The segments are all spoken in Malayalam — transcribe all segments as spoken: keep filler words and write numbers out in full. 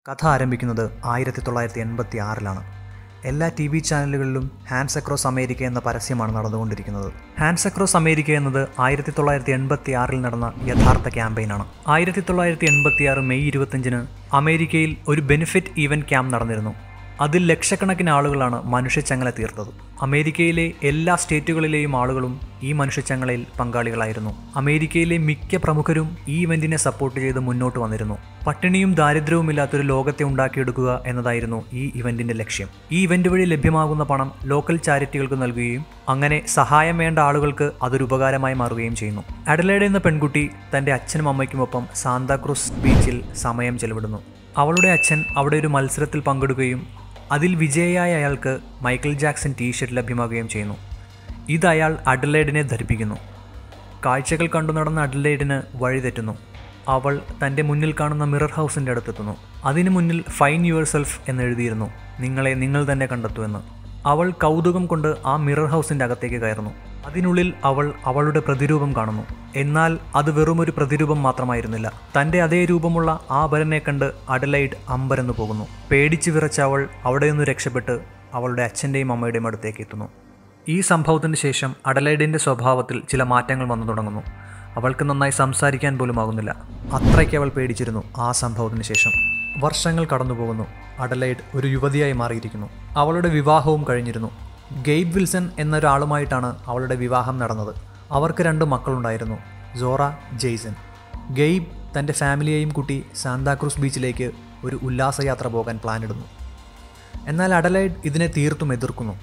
കഥ ആരംഭിക്കുന്നത് ആയിരത്തി തൊള്ളായിരത്തി എൺപത്തി ആറിലാണ്. എല്ലാ ടി വി ചാനലുകളിലും ഹാൻഡ്സ് അക്രോസ് അമേരിക്ക എന്ന പരസ്യമാണ് നടന്നുകൊണ്ടിരിക്കുന്നത്. ഹാൻഡ്സ് അക്രോസ് അമേരിക്ക എന്നത് ആയിരത്തി തൊള്ളായിരത്തി എൺപത്തി ആറിൽ നടന്ന യഥാർത്ഥ ക്യാമ്പയിനാണ്. ആയിരത്തി തൊള്ളായിരത്തി എൺപത്തി ആറ് മെയ് ഇരുപത്തഞ്ചിന് അമേരിക്കയിൽ ഒരു ബെനിഫിറ്റ് ഈവന്റ് ക്യാമ്പ് നടന്നിരുന്നു. അതിൽ ലക്ഷക്കണക്കിന് ആളുകളാണ് മനുഷ്യച്ചങ്ങല തീർത്തത്. അമേരിക്കയിലെ എല്ലാ സ്റ്റേറ്റുകളിലെയും ആളുകളും ഈ മനുഷ്യച്ചങ്ങലയിൽ പങ്കാളികളായിരുന്നു. അമേരിക്കയിലെ മിക്ക പ്രമുഖരും ഈ ഇവന്റിനെ സപ്പോർട്ട് ചെയ്ത് മുന്നോട്ട് വന്നിരുന്നു. പട്ടിണിയും ദാരിദ്ര്യവുമില്ലാത്തൊരു ലോകത്തെ ഉണ്ടാക്കിയെടുക്കുക എന്നതായിരുന്നു ഈ ഇവന്റിന്റെ ലക്ഷ്യം. ഈ ഇവന്റ് വഴി ലഭ്യമാകുന്ന പണം ലോക്കൽ ചാരിറ്റികൾക്ക് നൽകുകയും അങ്ങനെ സഹായം വേണ്ട ആളുകൾക്ക് അതൊരു ഉപകാരമായി മാറുകയും ചെയ്യുന്നു. അഡലൈഡ് എന്ന പെൺകുട്ടി തന്റെ അച്ഛനും അമ്മയ്ക്കുമൊപ്പം സാന്താക്രൂസ് ബീച്ചിൽ സമയം ചെലവിടുന്നു. അവളുടെ അച്ഛൻ അവിടെ ഒരു മത്സരത്തിൽ പങ്കെടുക്കുകയും അതിൽ വിജയിയായ അയാൾക്ക് മൈക്കിൾ ജാക്സൺ ടീഷർട്ട് ലഭ്യമാകുകയും ചെയ്യുന്നു. ഇത് അയാൾ അഡലൈഡിനെ ധരിപ്പിക്കുന്നു. കാഴ്ചകൾ കണ്ടു നടന്ന അഡലൈഡിന് വഴിതെറ്റുന്നു. അവൾ തൻ്റെ മുന്നിൽ കാണുന്ന മിറർ ഹൗസിൻ്റെ അടുത്തെത്തുന്നു. അതിനു മുന്നിൽ ഫൈൻ യുവർ സെൽഫ് എന്നെഴുതിയിരുന്നു. നിങ്ങളെ നിങ്ങൾ തന്നെ കണ്ടെത്തൂ എന്ന്. അവൾ കൗതുകം കൊണ്ട് ആ മിറർ ഹൗസിൻ്റെ അകത്തേക്ക് കയറുന്നു. അതിനുള്ളിൽ അവൾ അവളുടെ പ്രതിരൂപം കാണുന്നു. എന്നാൽ അത് വെറുമൊരു പ്രതിരൂപം മാത്രമായിരുന്നില്ല. തൻ്റെ അതേ രൂപമുള്ള ആ അപരനെ കണ്ട് അഡലൈഡ് അമ്പരന്നു പോകുന്നു. പേടിച്ചു വിറച്ച അവൾ അവിടെ നിന്ന് രക്ഷപ്പെട്ട് അവളുടെ അച്ഛൻ്റെയും അമ്മയുടെയും അടുത്തേക്ക് എത്തുന്നു. ഈ സംഭവത്തിന് ശേഷം അഡലൈഡിൻ്റെ സ്വഭാവത്തിൽ ചില മാറ്റങ്ങൾ വന്നു തുടങ്ങുന്നു. അവൾക്ക് നന്നായി സംസാരിക്കാൻ പോലും ആകുന്നില്ല. അത്രയ്ക്ക് അവൾ പേടിച്ചിരുന്നു ആ സംഭവത്തിന് ശേഷം. വർഷങ്ങൾ കടന്നു പോകുന്നു. അഡലൈഡ് ഒരു യുവതിയായി മാറിയിരിക്കുന്നു. അവളുടെ വിവാഹവും കഴിഞ്ഞിരുന്നു. ഗെയ്ബ് വിൽസൺ എന്നൊരാളുമായിട്ടാണ് അവളുടെ വിവാഹം നടന്നത്. അവർക്ക് രണ്ട് മക്കളുണ്ടായിരുന്നു, സോറ, ജെയ്സൺ. ഗെയ്ബ് തൻ്റെ ഫാമിലിയെയും കൂട്ടി സാന്താക്രൂസ് ബീച്ചിലേക്ക് ഒരു ഉല്ലാസയാത്ര പോകാൻ പ്ലാനിടുന്നു. എന്നാൽ അഡലൈഡ് ഇതിനെ തീർത്തും എതിർക്കുന്നു.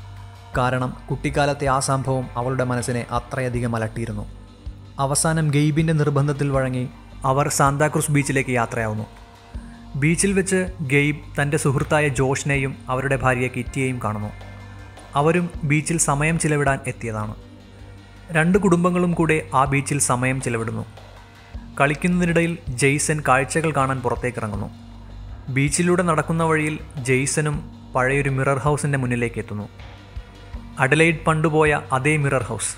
കാരണം കുട്ടിക്കാലത്തെ ആ സംഭവം അവളുടെ മനസ്സിനെ അത്രയധികം അലട്ടിയിരുന്നു. അവസാനം ഗെയ്ബിൻ്റെ നിർബന്ധത്തിൽ വഴങ്ങി അവർ സാന്താക്രൂസ് ബീച്ചിലേക്ക് യാത്രയാവുന്നു. ബീച്ചിൽ വെച്ച് ഗെയ്ബ് തൻ്റെ സുഹൃത്തായ ജോഷിനെയും അവരുടെ ഭാര്യ കിറ്റിയെയും കാണുന്നു. അവരും ബീച്ചിൽ സമയം ചിലവിടാൻ എത്തിയതാണ്. രണ്ട് കുടുംബങ്ങളും കൂടെ ആ ബീച്ചിൽ സമയം ചിലവിടുന്നു. കളിക്കുന്നതിനിടയിൽ ജെയ്സൺ കാഴ്ചകൾ കാണാൻ പുറത്തേക്കിറങ്ങുന്നു. ബീച്ചിലൂടെ നടക്കുന്ന വഴിയിൽ ജെയ്സനും പഴയൊരു മിറർ ഹൗസിൻ്റെ മുന്നിലേക്ക് എത്തുന്നു. അഡലൈഡ് പണ്ടുപോയ അതേ മിറർ ഹൗസ്.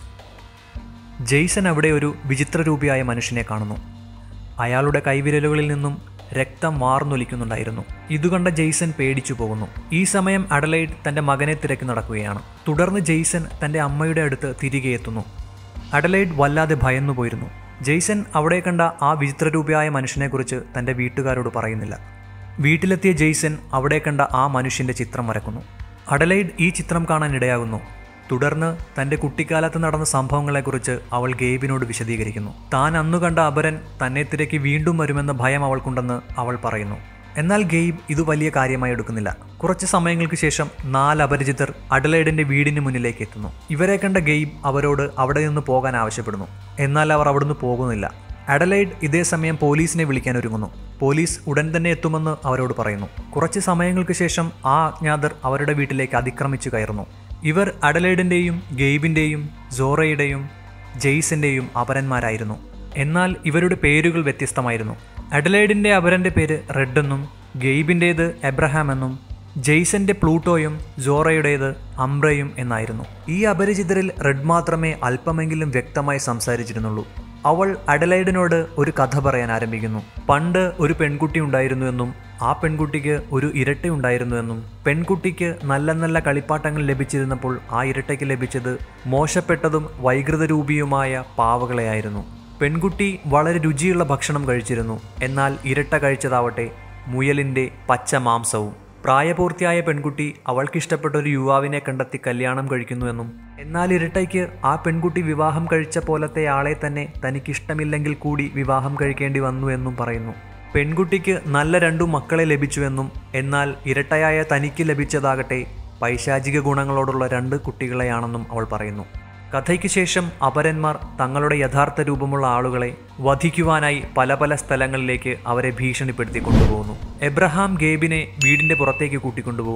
ജെയ്സൺ അവിടെ ഒരു വിചിത്രരൂപിയായ മനുഷ്യനെ കാണുന്നു. അയാളുടെ കൈവിരലുകളിൽ നിന്നും രക്തം വാർന്നൊലിക്കുന്നുണ്ടായിരുന്നു. ഇതുകണ്ട ജെയ്സൺ പേടിച്ചു പോകുന്നു. ഈ സമയം അഡലൈഡ് തൻ്റെ മകനെ തിരക്കി നടക്കുകയാണ്. തുടർന്ന് ജെയ്സൺ തൻ്റെ അമ്മയുടെ അടുത്ത് തിരികെ എത്തുന്നു. അഡലൈഡ് വല്ലാതെ ഭയന്നു പോയിരുന്നു. ജെയ്സൺ അവിടെ കണ്ട ആ വിചിത്രരൂപിയായ മനുഷ്യനെക്കുറിച്ച് തൻ്റെ വീട്ടുകാരോട് പറയുന്നില്ല. വീട്ടിലെത്തിയ ജെയ്സൺ അവിടെ കണ്ട ആ മനുഷ്യൻ്റെ ചിത്രം വരക്കുന്നു. അഡലൈഡ് ഈ ചിത്രം കാണാൻ ഇടയാകുന്നു. തുടർന്ന് തൻ്റെ കുട്ടിക്കാലത്ത് നടന്ന സംഭവങ്ങളെക്കുറിച്ച് അവൾ ഗെയ്ബിനോട് വിശദീകരിക്കുന്നു. താൻ അന്നു കണ്ട അപരൻ തന്നെ തിരക്കി വീണ്ടും വരുമെന്ന ഭയം അവൾക്കുണ്ടെന്ന് അവൾ പറയുന്നു. എന്നാൽ ഗെയ്ബ് ഇത് വലിയ കാര്യമായി എടുക്കുന്നില്ല. കുറച്ച് സമയങ്ങൾക്ക് ശേഷം നാല് അപരിചിതർ അഡലൈഡിൻ്റെ വീടിന് മുന്നിലേക്ക് എത്തുന്നു. ഇവരെ കണ്ട ഗെയ്ബ് അവരോട് അവിടെ നിന്ന് പോകാൻ ആവശ്യപ്പെടുന്നു. എന്നാൽ അവർ അവിടുന്ന് പോകുന്നില്ല. അഡലൈഡ് ഇതേ സമയം പോലീസിനെ വിളിക്കാൻ ഒരുങ്ങുന്നു. പോലീസ് ഉടൻ തന്നെ എത്തുമെന്ന് അവരോട് പറയുന്നു. കുറച്ച് സമയങ്ങൾക്ക് ശേഷം ആ അജ്ഞാതർ അവരുടെ വീട്ടിലേക്ക് അതിക്രമിച്ചു കയറുന്നു. ഇവർ അഡലൈഡിൻ്റെയും ഗെയ്ബിൻ്റെയും സോറയുടെയും ജെയ്സൻ്റെയും അപരന്മാരായിരുന്നു. എന്നാൽ ഇവരുടെ പേരുകൾ വ്യത്യസ്തമായിരുന്നു. അഡലൈഡിൻ്റെ അപരൻ്റെ പേര് റെഡ് എന്നും ഗെയ്ബിൻ്റേത് എബ്രഹാം എന്നും ജെയ്സൻ്റെ പ്ലൂട്ടോയും സോറയുടേത് അംബ്രയും എന്നായിരുന്നു. ഈ അപരിചിതരിൽ റെഡ് മാത്രമേ അല്പമെങ്കിലും വ്യക്തമായി സംസാരിച്ചിരുന്നുള്ളൂ. അവൾ അഡലൈഡിനോട് ഒരു കഥ പറയാൻ ആരംഭിക്കുന്നു. പണ്ട് ഒരു പെൺകുട്ടി ഉണ്ടായിരുന്നു എന്നും ആ പെൺകുട്ടിക്ക് ഒരു ഇരട്ട ഉണ്ടായിരുന്നു എന്നും പെൺകുട്ടിക്ക് നല്ല നല്ല കളിപ്പാട്ടങ്ങൾ ലഭിച്ചിരുന്നപ്പോൾ ആ ഇരട്ടയ്ക്ക് ലഭിച്ചത് മോശപ്പെട്ടതും വൈകൃതരൂപിയുമായ പാവകളെയായിരുന്നു. പെൺകുട്ടി വളരെ രുചിയുള്ള ഭക്ഷണം കഴിച്ചിരുന്നു. എന്നാൽ ഇരട്ട കഴിച്ചതാവട്ടെ മുയലിൻ്റെ പച്ച മാംസവും. പ്രായപൂർത്തിയായ പെൺകുട്ടി അവൾക്കിഷ്ടപ്പെട്ട ഒരു യുവാവിനെ കണ്ടെത്തി കല്യാണം കഴിക്കുന്നുവെന്നും എന്നാൽ ഇരട്ടയ്ക്ക് ആ പെൺകുട്ടി വിവാഹം കഴിച്ച പോലത്തെ ആളെ തന്നെ തനിക്കിഷ്ടമില്ലെങ്കിൽ കൂടി വിവാഹം കഴിക്കേണ്ടി വന്നു എന്നും പറയുന്നു. പെൺകുട്ടിക്ക് നല്ല രണ്ടു മക്കളെ ലഭിച്ചുവെന്നും എന്നാൽ ഇരട്ടയായ തനിക്ക് ലഭിച്ചതാകട്ടെ പൈശാചിക ഗുണങ്ങളോടുള്ള രണ്ട് കുട്ടികളെയാണെന്നും അവൾ പറയുന്നു. കഥയ്ക്ക് ശേഷം അപരന്മാർ തങ്ങളുടെ യഥാർത്ഥ രൂപമുള്ള ആളുകളെ വധിക്കുവാനായി പല പല സ്ഥലങ്ങളിലേക്ക് അവരെ ഭീഷണിപ്പെടുത്തി കൊണ്ടുപോകുന്നു. എബ്രഹാം ഗേബിനെ വീടിൻ്റെ പുറത്തേക്ക് കൂട്ടിക്കൊണ്ടുപോകുന്നു.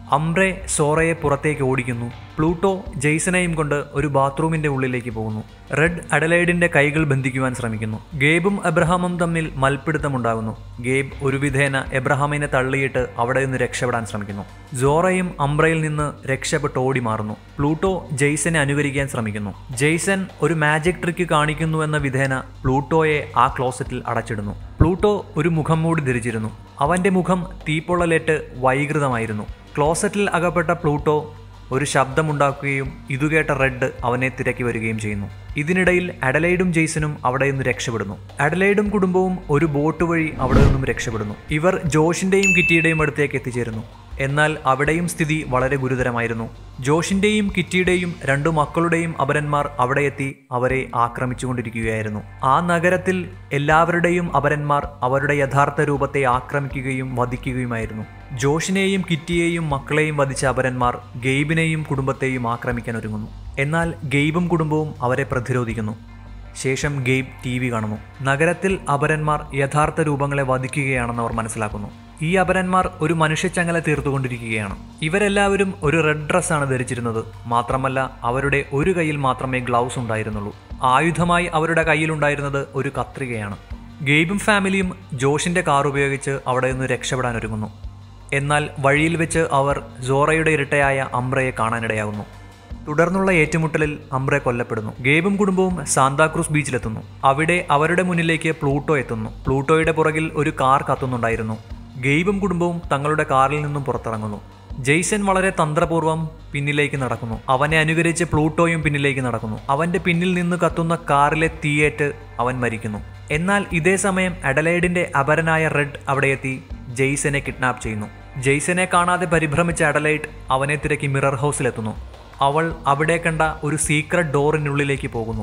അംബ്രെ സോറയെ പുറത്തേക്ക് ഓടിക്കുന്നു. പ്ലൂട്ടോ ജെയ്സനെയും കൊണ്ട് ഒരു ബാത്റൂമിന്റെ ഉള്ളിലേക്ക് പോകുന്നു. റെഡ് അഡലൈഡിന്റെ കൈകൾ ബന്ധിക്കുവാൻ ശ്രമിക്കുന്നു. ഗേബും എബ്രഹാമും തമ്മിൽ മൽപ്പിടുത്തമുണ്ടാകുന്നു. ഗേബ് ഒരു വിധേന എബ്രഹാമിനെ തള്ളിയിട്ട് അവിടെ നിന്ന് രക്ഷപ്പെടാൻ ശ്രമിക്കുന്നു. സോറയും അംബ്രയിൽ നിന്ന് രക്ഷപ്പെട്ട് ഓടി മാറുന്നു. പ്ലൂട്ടോ ജെയ്സനെ അനുകരിക്കാൻ ശ്രമിക്കുന്നു. ജെയ്സൺ ഒരു മാജിക് ട്രിക്ക് കാണിക്കുന്നു എന്ന വിധേന പ്ലൂട്ടോയെ ആ ക്ലോസറ്റിൽ അടച്ചിടുന്നു. പ്ലൂട്ടോ ഒരു മുഖം മൂടി ധരിച്ചിരുന്നു. അവന്റെ മുഖം തീപ്പൊള്ളലേറ്റ് വൈകൃതമായിരുന്നു. ക്ലോസറ്റിൽ അകപ്പെട്ട പ്ലൂട്ടോ ഒരു ശബ്ദമുണ്ടാക്കുകയും ഇതുകേട്ട റെഡ് അവനെ തിരക്കി വരികയും ചെയ്യുന്നു. ഇതിനിടയിൽ അഡലൈഡും ജെയ്സനും അവിടെ നിന്ന് രക്ഷപ്പെടുന്നു. അഡലൈഡും കുടുംബവും ഒരു ബോട്ട് വഴി അവിടെ നിന്നും രക്ഷപ്പെടുന്നു. ഇവർ ജോഷിന്റെയും കിറ്റിയുടെയും അടുത്തേക്ക് എത്തിച്ചേരുന്നു. എന്നാൽ അവിടെയും സ്ഥിതി വളരെ ഗുരുതരമായിരുന്നു. ജോഷിന്റെയും കിറ്റിയുടെയും രണ്ടു മക്കളുടെയും അപരന്മാർ അവിടെ എത്തി അവരെ ആക്രമിച്ചുകൊണ്ടിരിക്കുകയായിരുന്നു. ആ നഗരത്തിൽ എല്ലാവരുടെയും അപരന്മാർ അവരുടെ യഥാർത്ഥ രൂപത്തെ ആക്രമിക്കുകയും വധിക്കുകയുമായിരുന്നു. ജോഷിനെയും കിറ്റിയെയും മക്കളെയും വധിച്ച അപരന്മാർ ഗെയ്ബിനെയും കുടുംബത്തെയും ആക്രമിക്കാൻ ഒരുങ്ങുന്നു. എന്നാൽ ഗെയ്ബും കുടുംബവും അവരെ പ്രതിരോധിക്കുന്നു. ശേഷം ഗെയ്ബ് ടി വി കാണുന്നു. നഗരത്തിൽ അപരന്മാർ യഥാർത്ഥ രൂപങ്ങളെ വധിക്കുകയാണെന്ന് അവർ മനസ്സിലാക്കുന്നു. ഈ അപരന്മാർ ഒരു മനുഷ്യച്ചങ്ങല തീർത്തുകൊണ്ടിരിക്കുകയാണ്. ഇവരെല്ലാവരും ഒരു റെഡ് ഡ്രസ്സാണ് ധരിച്ചിരുന്നത്. മാത്രമല്ല അവരുടെ ഒരു കയ്യിൽ മാത്രമേ ഗ്ലൗസ് ഉണ്ടായിരുന്നുള്ളൂ. ആയുധമായി അവരുടെ കയ്യിലുണ്ടായിരുന്നത് ഒരു കത്രികയാണ്. ഗെയ്ബും ഫാമിലിയും ജോഷിന്റെ കാർ ഉപയോഗിച്ച് അവിടെ നിന്ന് രക്ഷപ്പെടാൻ ഒരുങ്ങുന്നു. എന്നാൽ വഴിയിൽ വെച്ച് അവർ സോറയുടെ ഇരട്ടയായ അംബ്രയെ കാണാനിടയാകുന്നു. തുടർന്നുള്ള ഏറ്റുമുട്ടലിൽ അംബ്രെ കൊല്ലപ്പെടുന്നു. ഗേബും കുടുംബവും സാന്താക്രൂസ് ബീച്ചിലെത്തുന്നു. അവിടെ അവരുടെ മുന്നിലേക്ക് പ്ലൂട്ടോ എത്തുന്നു. പ്ലൂട്ടോയുടെ പുറകിൽ ഒരു കാർ കത്തുന്നുണ്ടായിരുന്നു. ഗെയ്ബും കുടുംബവും തങ്ങളുടെ കാറിൽ നിന്നും പുറത്തിറങ്ങുന്നു. ജെയ്സൺ വളരെ തന്ത്രപൂർവ്വം പിന്നിലേക്ക് നടക്കുന്നു. അവനെ അനുകരിച്ച് പ്ലൂട്ടോയും പിന്നിലേക്ക് നടക്കുന്നു. അവന്റെ പിന്നിൽ നിന്ന് കത്തുന്ന കാറിലെ തീയേറ്റ് അവൻ മരിക്കുന്നു. എന്നാൽ ഇതേ സമയം അഡലൈഡിന്റെ അപരനായ റെഡ് അവിടെ എത്തി ജെയ്സനെ കിഡ്നാപ്പ് ചെയ്യുന്നു. ജെയ്സനെ കാണാതെ പരിഭ്രമിച്ച അഡലൈഡ് അവനെ തിരക്കി മിറർ ഹൗസിലെത്തുന്നു. അവൾ അവിടെ കണ്ട ഒരു സീക്രട്ട് ഡോറിനുള്ളിലേക്ക് പോകുന്നു.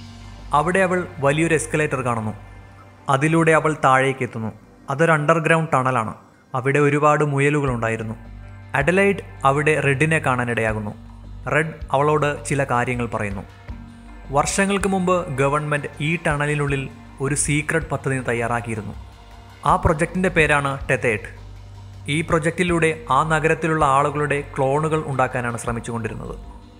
അവിടെ അവൾ വലിയൊരു എസ്കലേറ്റർ കാണുന്നു. അതിലൂടെ അവൾ താഴേക്ക് എത്തുന്നു. അതൊരു അണ്ടർഗ്രൗണ്ട് ടണലാണ്. അവിടെ ഒരുപാട് മുയലുകളുണ്ടായിരുന്നു. അഡലൈഡ് അവിടെ റെഡിനെ കാണാനിടയാകുന്നു. റെഡ് അവളോട് ചില കാര്യങ്ങൾ പറയുന്നു. വർഷങ്ങൾക്ക് മുമ്പ് ഗവൺമെൻറ് ഈ ടണലിനുള്ളിൽ ഒരു സീക്രട്ട് പദ്ധതി തയ്യാറാക്കിയിരുന്നു. ആ പ്രൊജക്റ്റിൻ്റെ പേരാണ് ടെതേറ്റ്. ഈ പ്രൊജക്റ്റിലൂടെ ആ നഗരത്തിലുള്ള ആളുകളുടെ ക്ലോണുകൾ ഉണ്ടാക്കാനാണ് ശ്രമിച്ചുകൊണ്ടിരുന്നത്.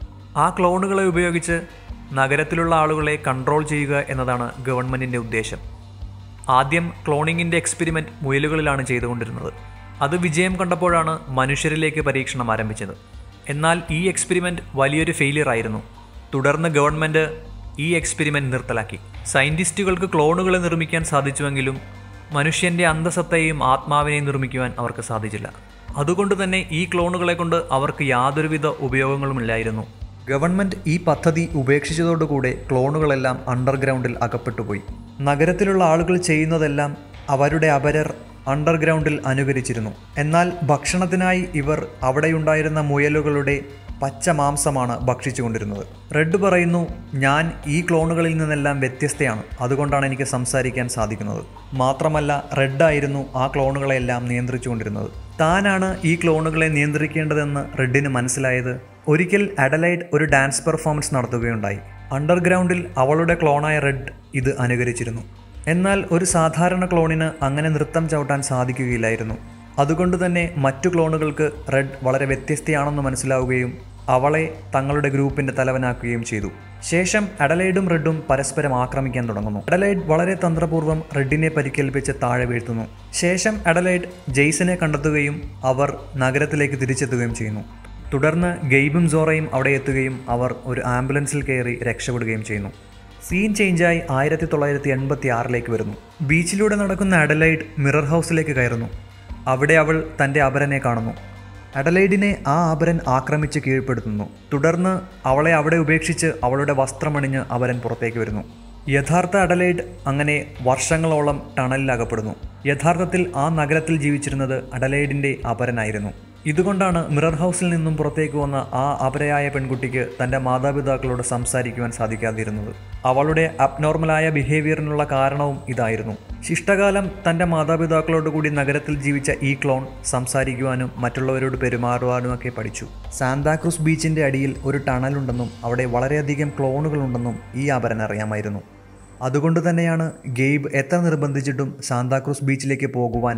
ആ ക്ലോണുകളെ ഉപയോഗിച്ച് നഗരത്തിലുള്ള ആളുകളെ കൺട്രോൾ ചെയ്യുക എന്നതാണ് ഗവൺമെൻറ്റിൻ്റെ ഉദ്ദേശം. ആദ്യം ക്ലോണിങ്ങിൻ്റെ എക്സ്പെരിമെൻറ്റ് മുയലുകളിലാണ് ചെയ്തുകൊണ്ടിരുന്നത്. അത് വിജയം കണ്ടപ്പോഴാണ് മനുഷ്യരിലേക്ക് പരീക്ഷണം ആരംഭിച്ചത്. എന്നാൽ ഈ എക്സ്പെരിമെൻറ്റ് വലിയൊരു ഫെയിലിയർ ആയിരുന്നു. തുടർന്ന് ഗവൺമെൻറ് ഈ എക്സ്പെരിമെൻറ്റ് നിർത്തലാക്കി. സയൻറ്റിസ്റ്റുകൾക്ക് ക്ലോണുകളെ നിർമ്മിക്കാൻ സാധിച്ചുവെങ്കിലും മനുഷ്യൻ്റെ അന്തസത്തയെയും ആത്മാവിനെയും നിർമ്മിക്കുവാൻ അവർക്ക് സാധിച്ചില്ല. അതുകൊണ്ട് തന്നെ ഈ ക്ലോണുകളെ കൊണ്ട് അവർക്ക് യാതൊരുവിധ ഉപയോഗങ്ങളുമില്ലായിരുന്നു. ഗവൺമെൻറ് ഈ പദ്ധതി ഉപേക്ഷിച്ചതോടുകൂടെ ക്ലോണുകളെല്ലാം അണ്ടർഗ്രൗണ്ടിൽ അകപ്പെട്ടുപോയി. നഗരത്തിലുള്ള ആളുകൾ ചെയ്യുന്നതെല്ലാം അവരുടെ അപരർ അണ്ടർഗ്രൗണ്ടിൽ അനുകരിച്ചിരുന്നു. എന്നാൽ ഭക്ഷണത്തിനായി ഇവർ അവിടെയുണ്ടായിരുന്ന മുയലുകളുടെ പച്ച മാംസമാണ് ഭക്ഷിച്ചുകൊണ്ടിരുന്നത്. റെഡ് പറയുന്നു, ഞാൻ ഈ ക്ലോണുകളിൽ നിന്നെല്ലാം വ്യത്യസ്തയാണ്, അതുകൊണ്ടാണ് എനിക്ക് സംസാരിക്കാൻ സാധിക്കുന്നത്. മാത്രമല്ല റെഡായിരുന്നു ആ ക്ലോണുകളെല്ലാം നിയന്ത്രിച്ചുകൊണ്ടിരുന്നത്. താനാണ് ഈ ക്ലോണുകളെ നിയന്ത്രിക്കേണ്ടതെന്ന് റെഡിന് മനസ്സിലായത് ഒരിക്കൽ അഡലൈഡ് ഒരു ഡാൻസ് പെർഫോമൻസ് നടത്തുകയുണ്ടായി. അണ്ടർഗ്രൗണ്ടിൽ അവളുടെ ക്ലോണായ റെഡ് ഇത് അനുകരിച്ചിരുന്നു. എന്നാൽ ഒരു സാധാരണ ക്ലോണിന് അങ്ങനെ നൃത്തം ചവിട്ടാൻ സാധിക്കുകയില്ലായിരുന്നു. അതുകൊണ്ട് തന്നെ മറ്റു ക്ലോണുകൾക്ക് റെഡ് വളരെ വ്യത്യസ്തയാണെന്ന് മനസ്സിലാവുകയും അവളെ തങ്ങളുടെ ഗ്രൂപ്പിൻ്റെ തലവനാക്കുകയും ചെയ്തു. ശേഷം അഡലൈഡും റെഡും പരസ്പരം ആക്രമിക്കാൻ തുടങ്ങുന്നു. അഡലൈഡ് വളരെ തന്ത്രപൂർവ്വം റെഡിനെ പരിക്കേൽപ്പിച്ച് താഴെ വീഴ്ത്തുന്നു. ശേഷം അഡലൈഡ് ജെയ്സനെ കണ്ടെത്തുകയും അവർ നഗരത്തിലേക്ക് തിരിച്ചെത്തുകയും ചെയ്യുന്നു. തുടർന്ന് ഗെയ്ബും സോറയും അവിടെ എത്തുകയും അവർ ഒരു ആംബുലൻസിൽ കയറി രക്ഷപ്പെടുകയും ചെയ്യുന്നു. സീൻ ചേഞ്ചായി ആയിരത്തി തൊള്ളായിരത്തി എൺപത്തി ആറിലേക്ക് വരുന്നു. ബീച്ചിലൂടെ നടക്കുന്ന അഡലൈഡ് മിറർ ഹൗസിലേക്ക് കയറുന്നു. അവിടെ അവൾ തൻ്റെ അപരനെ കാണുന്നു. അഡലൈഡിനെ ആ അപരൻ ആക്രമിച്ച് കീഴ്പ്പെടുത്തുന്നു. തുടർന്ന് അവളെ അവിടെ ഉപേക്ഷിച്ച് അവളുടെ വസ്ത്രമണിഞ്ഞ് അപരൻ പുറത്തേക്ക് വരുന്നു. യഥാർത്ഥ അഡലൈഡ് അങ്ങനെ വർഷങ്ങളോളം ടണലിൽ അകപ്പെടുന്നു. യഥാർത്ഥത്തിൽ ആ നഗരത്തിൽ ജീവിച്ചിരുന്നത് അഡലൈഡിൻ്റെ അപരനായിരുന്നു. ഇതുകൊണ്ടാണ് മിറർ ഹൗസിൽ നിന്നും പുറത്തേക്ക് വന്ന ആ അപരയായ പെൺകുട്ടിക്ക് തൻ്റെ മാതാപിതാക്കളോട് സംസാരിക്കുവാൻ സാധിക്കാതിരുന്നത്. അവളുടെ അബ്നോർമലായ ബിഹേവിയറിനുള്ള കാരണവും ഇതായിരുന്നു. ശിഷ്ടകാലം തൻ്റെ മാതാപിതാക്കളോട് കൂടി നഗരത്തിൽ ജീവിച്ച ഈ ക്ലോൺ സംസാരിക്കുവാനും മറ്റുള്ളവരോട് പെരുമാറുവാനുമൊക്കെ പഠിച്ചു. സാന്താക്രൂസ് ബീച്ചിൻ്റെ അടിയിൽ ഒരു ടണലുണ്ടെന്നും അവിടെ വളരെയധികം ക്ലോണുകളുണ്ടെന്നും ഈ അപരൻ അറിയാമായിരുന്നു. അതുകൊണ്ട് തന്നെയാണ് ഗെയ്ബ് എത്ര നിർബന്ധിച്ചിട്ടും സാന്താക്രൂസ് ബീച്ചിലേക്ക് പോകുവാൻ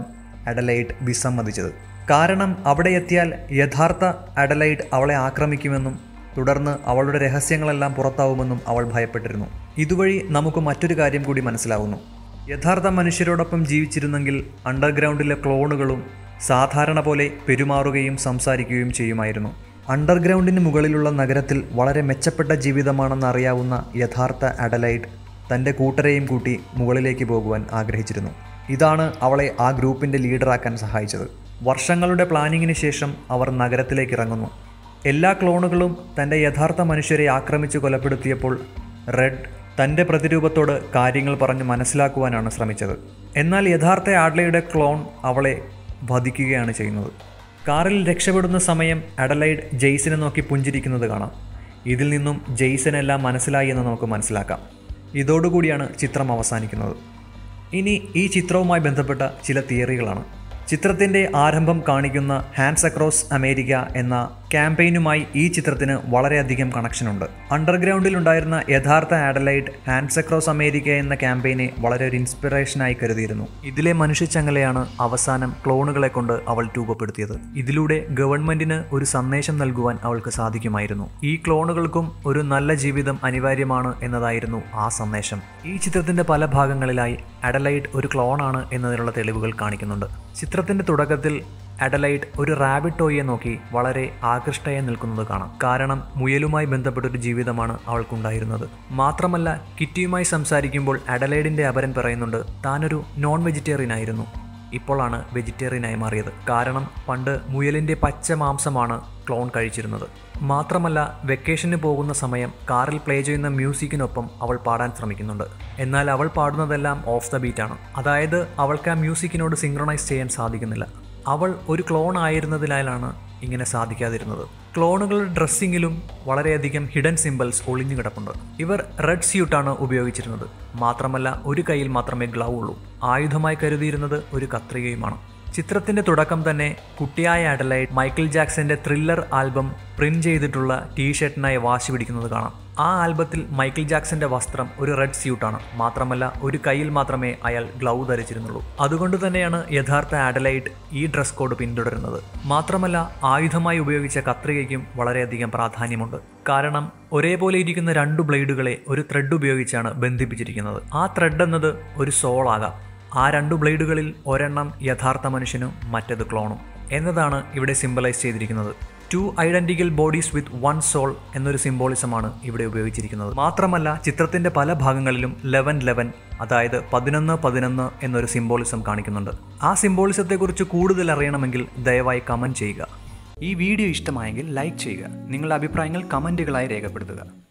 അഡലൈഡ് വിസമ്മതിച്ചത്. കാരണം അവിടെ എത്തിയാൽ യഥാർത്ഥ അഡലൈഡ് അവളെ ആക്രമിക്കുമെന്നും തുടർന്ന് അവളുടെ രഹസ്യങ്ങളെല്ലാം പുറത്താവുമെന്നും അവൾ ഭയപ്പെട്ടിരുന്നു. ഇതുവഴി നമുക്ക് മറ്റൊരു കാര്യം കൂടി മനസ്സിലാവുന്നു. യഥാർത്ഥ മനുഷ്യരോടൊപ്പം ജീവിച്ചിരുന്നെങ്കിൽ അണ്ടർഗ്രൗണ്ടിലെ ക്ലോണുകളും സാധാരണ പോലെ പെരുമാറുകയും സംസാരിക്കുകയും ചെയ്യുമായിരുന്നു. അണ്ടർഗ്രൗണ്ടിന് മുകളിലുള്ള നഗരത്തിൽ വളരെ മെച്ചപ്പെട്ട ജീവിതമാണെന്ന് അറിയാവുന്ന യഥാർത്ഥ അഡലൈഡ് തൻ്റെ കൂട്ടരെയും കൂട്ടി മുകളിലേക്ക് പോകുവാൻ ആഗ്രഹിച്ചിരുന്നു. ഇതാണ് അവളെ ആ ഗ്രൂപ്പിൻ്റെ ലീഡറാക്കാൻ സഹായിച്ചത്. വർഷങ്ങളുടെ പ്ലാനിങ്ങിന് ശേഷം അവർ നഗരത്തിലേക്ക് ഇറങ്ങുന്നു. എല്ലാ ക്ലോണുകളും തൻ്റെ യഥാർത്ഥ മനുഷ്യരെ ആക്രമിച്ച് കൊലപ്പെടുത്തിയപ്പോൾ റെഡ് തൻ്റെ പ്രതിരൂപത്തോട് കാര്യങ്ങൾ പറഞ്ഞ് മനസ്സിലാക്കുവാനാണ് ശ്രമിച്ചത്. എന്നാൽ യഥാർത്ഥ ആഡ്ലയുടെ ക്ലോൺ അവളെ വധിക്കുകയാണ് ചെയ്യുന്നത്. കാറിൽ രക്ഷപ്പെടുന്ന സമയം അഡലൈഡ് ജെയ്സനെ നോക്കി പുഞ്ചിരിക്കുന്നത് കാണാം. ഇതിൽ നിന്നും ജെയ്സനെല്ലാം മനസ്സിലായി എന്ന് നമുക്ക് മനസ്സിലാക്കാം. ഇതോടുകൂടിയാണ് ചിത്രം അവസാനിക്കുന്നത്. ഇനി ഈ ചിത്രവുമായി ബന്ധപ്പെട്ട ചില തിയറികളാണ്. ചിത്രത്തിൻ്റെ ആരംഭം കാണിക്കുന്ന ഹാൻഡ്സ് അക്രോസ് അമേരിക്ക എന്ന ക്യാമ്പയിനുമായി ഈ ചിത്രത്തിന് വളരെയധികം കണക്ഷനുണ്ട്. അണ്ടർഗ്രൗണ്ടിൽ ഉണ്ടായിരുന്ന യഥാർത്ഥ ആഡലൈഡ് ഹാൻഡ്സ് അക്രോസ് അമേരിക്ക എന്ന ക്യാമ്പയിനെ വളരെ ഒരു ഇൻസ്പിറേഷനായി കരുതിയിരുന്നു. ഇതിലെ മനുഷ്യച്ചങ്ങലയാണ് അവസാനം ക്ലോണുകളെ കൊണ്ട് അവൾ രൂപപ്പെടുത്തിയത്. ഇതിലൂടെ ഗവൺമെന്റിന് ഒരു സന്ദേശം നൽകുവാൻ അവൾക്ക് സാധിക്കുമായിരുന്നു. ഈ ക്ലോണുകൾക്കും ഒരു നല്ല ജീവിതം അനിവാര്യമാണ് എന്നതായിരുന്നു ആ സന്ദേശം. ഈ ചിത്രത്തിന്റെ പല ഭാഗങ്ങളിലായി അഡലൈഡ് ഒരു ക്ലോണാണ് എന്നതിനുള്ള തെളിവുകൾ കാണിക്കുന്നുണ്ട്. ചിത്രത്തിന്റെ തുടക്കത്തിൽ അഡലൈഡ് ഒരു റാബിറ്റ് ടോയിയെ നോക്കി വളരെ ആകൃഷ്ടയായി നിൽക്കുന്നത് കാണാം. കാരണം മുയലുമായി ബന്ധപ്പെട്ടൊരു ജീവിതമാണ് അവൾക്കുണ്ടായിരുന്നത്. മാത്രമല്ല കിറ്റിയുമായി സംസാരിക്കുമ്പോൾ അഡലൈഡിന്റെ അപരൻ പറയുന്നുണ്ട് താനൊരു നോൺ വെജിറ്റേറിയൻ ആയിരുന്നു, ഇപ്പോഴാണ് വെജിറ്റേറിയനായി മാറിയത്. കാരണം പണ്ട് മുയലിൻ്റെ പച്ച മാംസമാണ് ക്ലോൺ കഴിച്ചിരുന്നത്. മാത്രമല്ല വെക്കേഷന് പോകുന്ന സമയം കാറിൽ പ്ലേ ചെയ്യുന്ന മ്യൂസിക്കിനൊപ്പം അവൾ പാടാൻ ശ്രമിക്കുന്നുണ്ട്. എന്നാൽ അവൾ പാടുന്നതെല്ലാം ഓഫ് ദ ബീറ്റാണ്. അതായത് അവൾക്ക് ആ മ്യൂസിക്കിനോട് സിങ്ക്രണൈസ് ചെയ്യാൻ സാധിക്കുന്നില്ല. അവൾ ഒരു ക്ലോൺ ആയിരുന്നതിനാലാണ് ഇങ്ങനെ സാധിക്കാതിരുന്നത്. ക്ലോണുകളുടെ ഡ്രസ്സിങ്ങിലും വളരെയധികം ഹിഡൻ സിംബൽസ് ഒളിഞ്ഞു കിടപ്പുണ്ട്. ഇവർ റെഡ് സ്യൂട്ടാണ് ഉപയോഗിച്ചിരുന്നത്. മാത്രമല്ല ഒരു കയ്യിൽ മാത്രമേ ഗ്ലൗ ഉള്ളൂ. ആയുധമായി കരുതിയിരുന്നത് ഒരു കത്രികയുമാണ്. ചിത്രത്തിന്റെ തുടക്കം തന്നെ കുട്ടിയായ അഡലൈഡ് മൈക്കിൾ ജാക്സന്റെ ത്രില്ലർ ആൽബം പ്രിന്റ് ചെയ്തിട്ടുള്ള ടീഷർട്ടിനായി വാശി പിടിക്കുന്നത് കാണാം. ആ ആൽബത്തിൽ മൈക്കിൾ ജാക്സന്റെ വസ്ത്രം ഒരു റെഡ് സ്യൂട്ടാണ്. മാത്രമല്ല ഒരു കയ്യിൽ മാത്രമേ അയാൾ ഗ്ലൗ ധരിച്ചിരുന്നുള്ളൂ. അതുകൊണ്ട് തന്നെയാണ് യഥാർത്ഥ അഡലൈഡ് ഈ ഡ്രസ് കോഡ് പിന്തുടരുന്നത്. മാത്രമല്ല ആയുധമായി ഉപയോഗിച്ച കത്രികയ്ക്കും വളരെയധികം പ്രാധാന്യമുണ്ട്. കാരണം ഒരേപോലെ ഇരിക്കുന്ന രണ്ടു ബ്ലേഡുകളെ ഒരു ത്രെഡ് ഉപയോഗിച്ചാണ് ബന്ധിപ്പിച്ചിരിക്കുന്നത്. ആ ത്രെഡ് എന്നത് ഒരു സോൾ ആകാം. ആ രണ്ടു ബ്ലേഡുകളിൽ ഒരെണ്ണം യഥാർത്ഥ മനുഷ്യനും മറ്റേത് ക്ലോണും എന്നതാണ് ഇവിടെ സിംബലൈസ് ചെയ്തിരിക്കുന്നത്. Two identical bodies with one soul എന്നൊരു സിംബോളിസമാണ് ഇവിടെ ഉപയോഗിച്ചിരിക്കുന്നത്. മാത്രമല്ല ചിത്രത്തിന്റെ പല ഭാഗങ്ങളിലും ലെവൻ ലെവൻ അതായത് പതിനൊന്ന് പതിനൊന്ന് എന്നൊരു സിംബോളിസം കാണിക്കുന്നുണ്ട്. ആ സിംബോളിസത്തെക്കുറിച്ച് കൂടുതൽ അറിയണമെങ്കിൽ ദയവായി കമന്റ് ചെയ്യുക. ഈ വീഡിയോ ഇഷ്ടമായെങ്കിൽ ലൈക്ക് ചെയ്യുക. നിങ്ങളുടെ അഭിപ്രായങ്ങൾ കമന്റുകളായി രേഖപ്പെടുത്തുക.